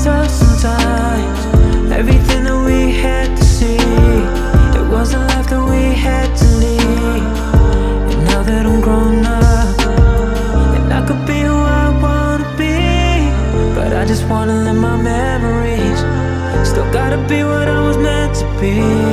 was us sometimes. Everything that we had to see, it was a life that we had to lead. And now that I'm grown up, and I could be who I wanna be, but I just wanna live my memories. Still gotta be what I was meant to be.